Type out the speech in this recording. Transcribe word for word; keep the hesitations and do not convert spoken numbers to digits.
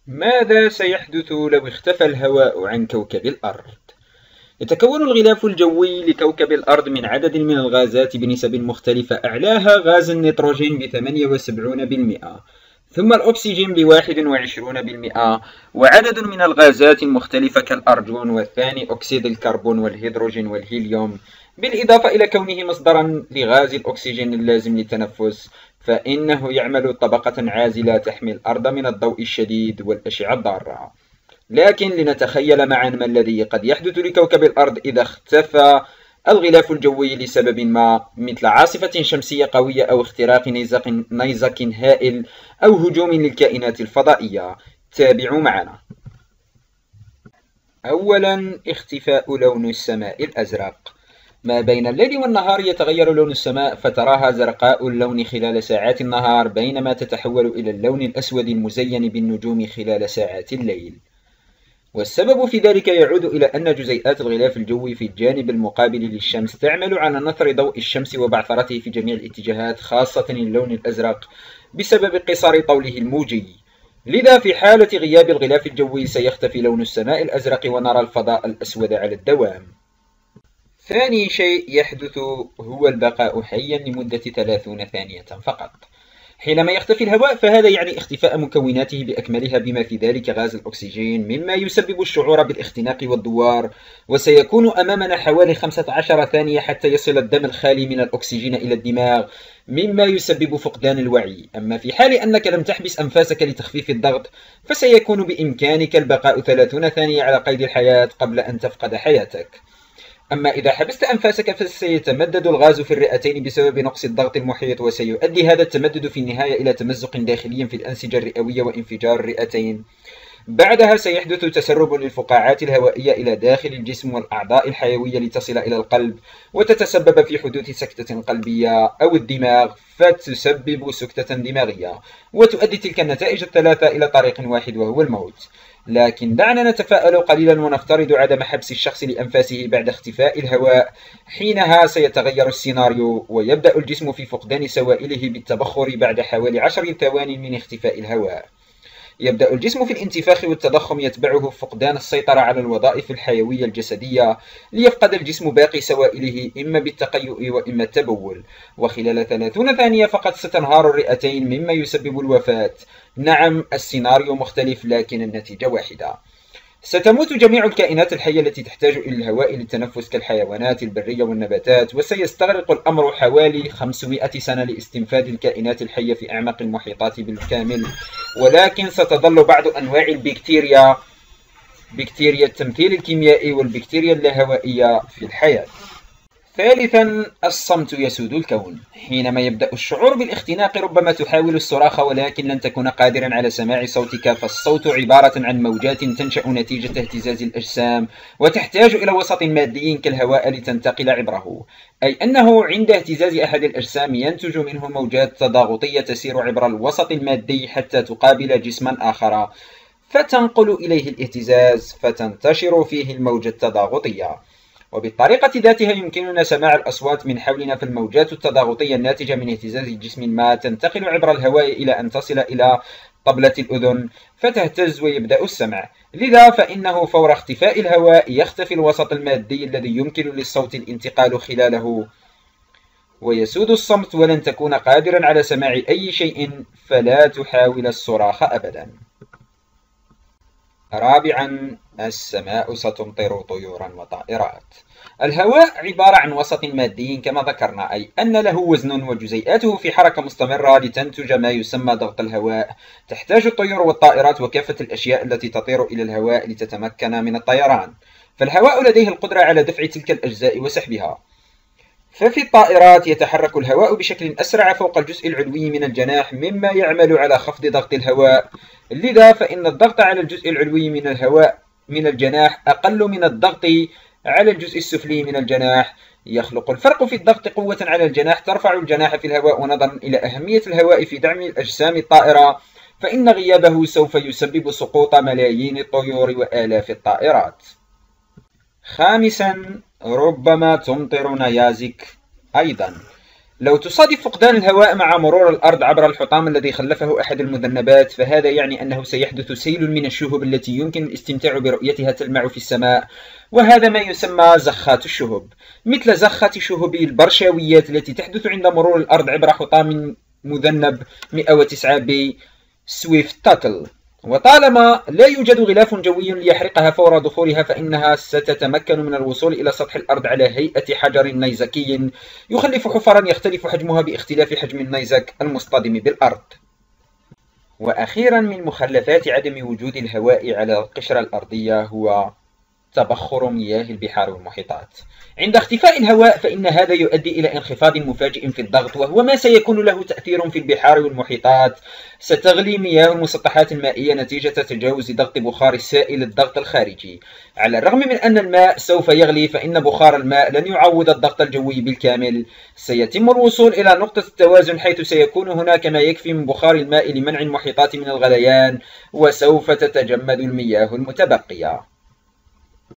ماذا سيحدث لو اختفى الهواء عن كوكب الأرض؟ يتكون الغلاف الجوي لكوكب الأرض من عدد من الغازات بنسب مختلفة، أعلاها غاز النيتروجين بثمانية وسبعين بالمئة، ثم الأكسجين بواحد وعشرون بالمئة، وعدد من الغازات المختلفة كالأرجون والثاني أكسيد الكربون والهيدروجين والهيليوم، بالإضافة إلى كونه مصدرا لغاز الأكسجين اللازم للتنفس، فإنه يعمل طبقة عازلة تحمي الأرض من الضوء الشديد والأشعة الضارة. لكن لنتخيل معا ما الذي قد يحدث لكوكب الأرض إذا اختفى الغلاف الجوي لسبب ما، مثل عاصفة شمسية قوية أو اختراق نيزك, نيزك هائل أو هجوم للكائنات الفضائية. تابعوا معنا. أولا، اختفاء لون السماء الأزرق. ما بين الليل والنهار يتغير لون السماء، فتراها زرقاء اللون خلال ساعات النهار، بينما تتحول إلى اللون الأسود المزين بالنجوم خلال ساعات الليل. والسبب في ذلك يعود إلى أن جزيئات الغلاف الجوي في الجانب المقابل للشمس تعمل على نثر ضوء الشمس وبعثرته في جميع الاتجاهات، خاصة اللون الأزرق، بسبب قصار طوله الموجي. لذا في حالة غياب الغلاف الجوي سيختفي لون السماء الأزرق ونرى الفضاء الأسود على الدوام. ثاني شيء يحدث هو البقاء حيا لمدة ثلاثين ثانية فقط. حينما يختفي الهواء فهذا يعني اختفاء مكوناته بأكملها، بما في ذلك غاز الأكسجين، مما يسبب الشعور بالاختناق والدوار، وسيكون أمامنا حوالي خمسة عشر ثانية حتى يصل الدم الخالي من الأكسجين إلى الدماغ، مما يسبب فقدان الوعي. أما في حال أنك لم تحبس أنفاسك لتخفيف الضغط فسيكون بإمكانك البقاء ثلاثين ثانية على قيد الحياة قبل أن تفقد حياتك. أما إذا حبست أنفاسك فسيتمدد الغاز في الرئتين بسبب نقص الضغط المحيط، وسيؤدي هذا التمدد في النهاية إلى تمزق داخلي في الأنسجة الرئوية وانفجار الرئتين. بعدها سيحدث تسرب للفقاعات الهوائية إلى داخل الجسم والأعضاء الحيوية لتصل إلى القلب، وتتسبب في حدوث سكتة قلبية أو الدماغ، فتسبب سكتة دماغية، وتؤدي تلك النتائج الثلاثة إلى طريق واحد وهو الموت. لكن دعنا نتفائل قليلا ونفترض عدم حبس الشخص لأنفاسه بعد اختفاء الهواء. حينها سيتغير السيناريو، ويبدأ الجسم في فقدان سوائله بالتبخر بعد حوالي عشر ثوان من اختفاء الهواء. يبدأ الجسم في الانتفاخ والتضخم، يتبعه فقدان السيطرة على الوظائف الحيوية الجسدية، ليفقد الجسم باقي سوائله إما بالتقيؤ وإما التبول، وخلال ثلاثين ثانية فقط ستنهار الرئتين، مما يسبب الوفاة. نعم، السيناريو مختلف لكن النتيجة واحدة. ستموت جميع الكائنات الحية التي تحتاج إلى الهواء للتنفس كالحيوانات البرية والنباتات، وسيستغرق الأمر حوالي خمسمائة سنة لاستنفاد الكائنات الحية في أعماق المحيطات بالكامل، ولكن ستظل بعض أنواع البكتيريا بكتيريا التمثيل الكيميائي والبكتيريا اللاهوائية في الحياة. ثالثا، الصمت يسود الكون. حينما يبدأ الشعور بالاختناق ربما تحاول الصراخ، ولكن لن تكون قادرا على سماع صوتك، فالصوت عبارة عن موجات تنشأ نتيجة اهتزاز الأجسام، وتحتاج إلى وسط مادي كالهواء لتنتقل عبره، أي أنه عند اهتزاز أحد الأجسام ينتج منه موجات تضاغطية تسير عبر الوسط المادي حتى تقابل جسما آخر، فتنقل إليه الاهتزاز، فتنتشر فيه الموجة التضاغطية. وبالطريقة ذاتها يمكننا سماع الأصوات من حولنا، فالموجات التضاغطية الناتجة من اهتزاز جسم ما تنتقل عبر الهواء إلى أن تصل إلى طبلة الأذن فتهتز ويبدأ السمع. لذا فإنه فور اختفاء الهواء يختفي الوسط المادي الذي يمكن للصوت الانتقال خلاله، ويسود الصمت، ولن تكون قادرا على سماع أي شيء، فلا تحاول الصراخ أبدا. رابعا، السماء ستمطر طيورا وطائرات. الهواء عبارة عن وسط مادي كما ذكرنا، أي أن له وزن وجزيئاته في حركة مستمرة لتنتج ما يسمى ضغط الهواء. تحتاج الطيور والطائرات وكافة الأشياء التي تطير إلى الهواء لتتمكن من الطيران، فالهواء لديه القدرة على دفع تلك الأجزاء وسحبها. ففي الطائرات يتحرك الهواء بشكل أسرع فوق الجزء العلوي من الجناح، مما يعمل على خفض ضغط الهواء. لذا فإن الضغط على الجزء العلوي من الهواء من الجناح أقل من الضغط على الجزء السفلي من الجناح. يخلق الفرق في الضغط قوة على الجناح ترفع الجناح في الهواء. ونظرا إلى أهمية الهواء في دعم الأجسام الطائرة، فإن غيابه سوف يسبب سقوط ملايين الطيور وآلاف الطائرات. خامسا، ربما تمطر نيازك أيضا. لو تصادف فقدان الهواء مع مرور الأرض عبر الحطام الذي خلفه أحد المذنبات، فهذا يعني أنه سيحدث سيل من الشهب التي يمكن الاستمتاع برؤيتها تلمع في السماء، وهذا ما يسمى زخات الشهب، مثل زخة شهب البرشاويات التي تحدث عند مرور الأرض عبر حطام مذنب مئة وتسعة بي سويفت تاتل. وطالما لا يوجد غلاف جوي ليحرقها فور دخولها، فإنها ستتمكن من الوصول إلى سطح الأرض على هيئة حجر نيزكي يخلف حفرا يختلف حجمها باختلاف حجم النيزك المصطدم بالأرض. وأخيرا، من مخلفات عدم وجود الهواء على القشرة الأرضية هو تبخر مياه البحار والمحيطات. عند اختفاء الهواء فإن هذا يؤدي إلى انخفاض مفاجئ في الضغط، وهو ما سيكون له تأثير في البحار والمحيطات. ستغلي مياه المسطحات المائية نتيجة تجاوز ضغط بخار السائل الضغط الخارجي. على الرغم من أن الماء سوف يغلي، فإن بخار الماء لن يعوض الضغط الجوي بالكامل. سيتم الوصول إلى نقطة التوازن، حيث سيكون هناك ما يكفي من بخار الماء لمنع المحيطات من الغليان، وسوف تتجمد المياه المتبقية.